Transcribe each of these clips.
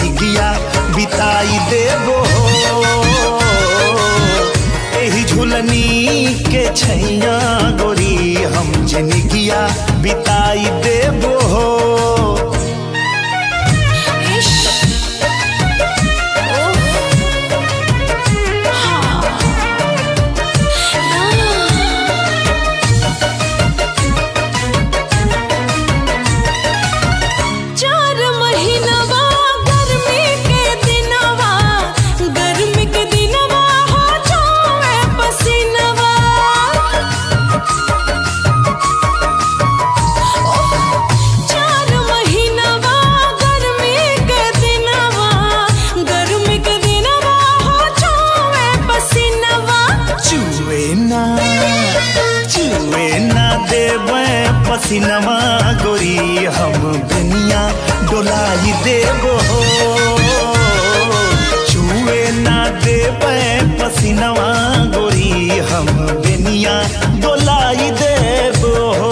जिंदगिया बिताई देबो एही झुलनी के छैया गोरी हम जिंदगिया बिताई देबो पसीनवा गोरी हम दुनिया डोलाई देबो छुए ना देबे पसीनवा गोरी हम दुनिया डोलाई देबो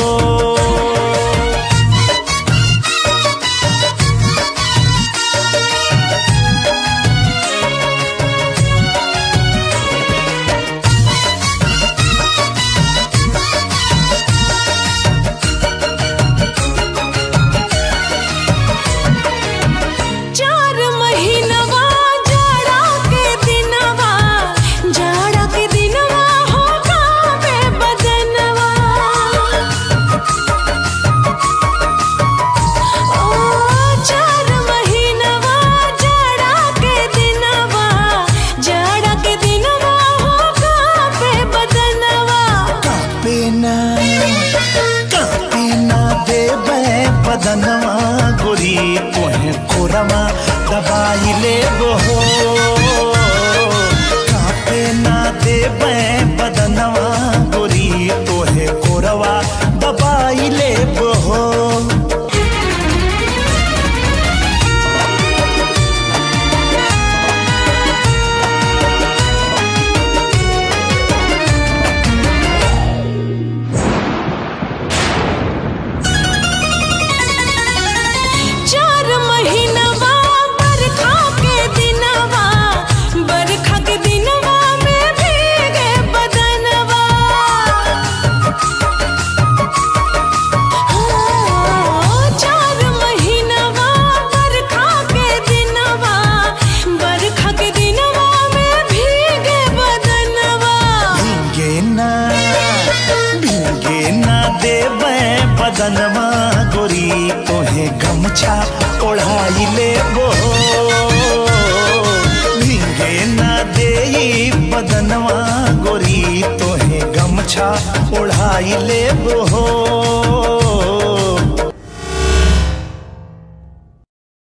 बदनवा गोरी तोहे कोरमा दबाई लेबो कापे ना देबे बदनवा गोरी तोहे कोरवा दबाई लेबो बदनवा गोरी तोहे गमछा ओढ़ाई लेबो भीगे ना देई बदनवा गोरी तोहे गमछा ओढ़ाई लेबो